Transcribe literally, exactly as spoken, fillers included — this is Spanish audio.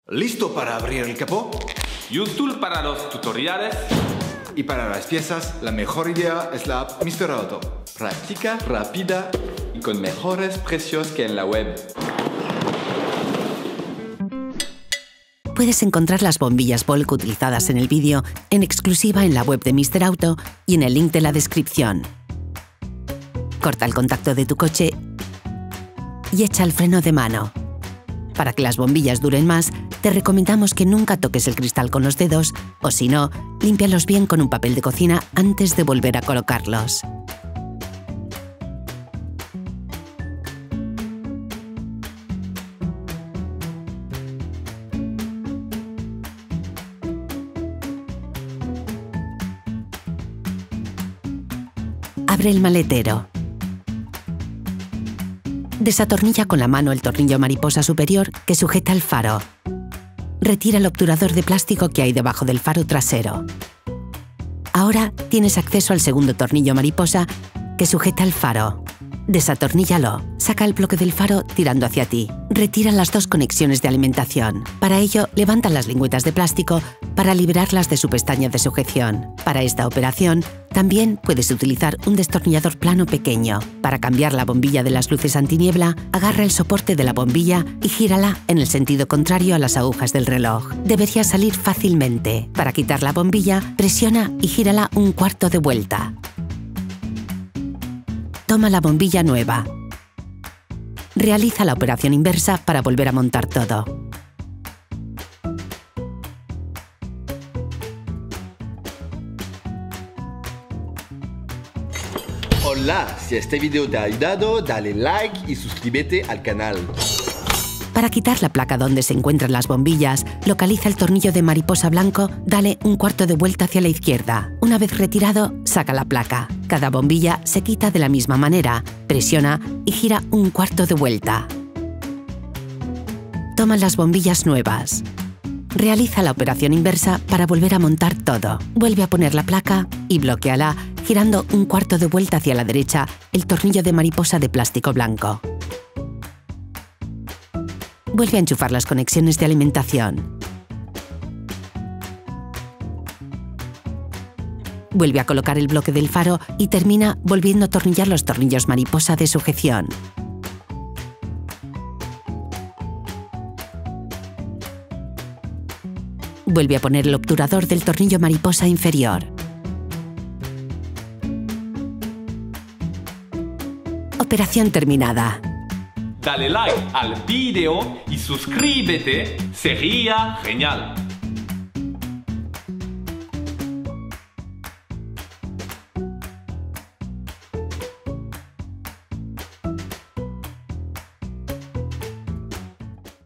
¿Listo para abrir el capó? UseTool para los tutoriales. Y para las piezas, la mejor idea es la app míster Auto. Práctica, rápida y con mejores precios que en la web. Puedes encontrar las bombillas Volk utilizadas en el vídeo en exclusiva en la web de míster Auto y en el link de la descripción. Corta el contacto de tu coche y echa el freno de mano. Para que las bombillas duren más, te recomendamos que nunca toques el cristal con los dedos o, si no, límpialos bien con un papel de cocina antes de volver a colocarlos. Abre el maletero. Desatornilla con la mano el tornillo mariposa superior que sujeta el faro. Retira el obturador de plástico que hay debajo del faro trasero. Ahora tienes acceso al segundo tornillo mariposa que sujeta el faro. Desatorníllalo. Saca el bloque del faro tirando hacia ti. Retira las dos conexiones de alimentación. Para ello, levanta las lingüetas de plástico para liberarlas de su pestaña de sujeción. Para esta operación, también puedes utilizar un destornillador plano pequeño. Para cambiar la bombilla de las luces antiniebla, agarra el soporte de la bombilla y gírala en el sentido contrario a las agujas del reloj. Debería salir fácilmente. Para quitar la bombilla, presiona y gírala un cuarto de vuelta. Toma la bombilla nueva. Realiza la operación inversa para volver a montar todo. Hola, si este video te ha ayudado, dale like y suscríbete al canal. Para quitar la placa donde se encuentran las bombillas, localiza el tornillo de mariposa blanco, dale un cuarto de vuelta hacia la izquierda. Una vez retirado, saca la placa. Cada bombilla se quita de la misma manera. Presiona y gira un cuarto de vuelta. Toma las bombillas nuevas. Realiza la operación inversa para volver a montar todo. Vuelve a poner la placa y bloquéala, girando un cuarto de vuelta hacia la derecha el tornillo de mariposa de plástico blanco. Vuelve a enchufar las conexiones de alimentación. Vuelve a colocar el bloque del faro y termina volviendo a atornillar los tornillos mariposa de sujeción. Vuelve a poner el obturador del tornillo mariposa inferior. Operación terminada. Dale like al video y suscríbete, sería genial.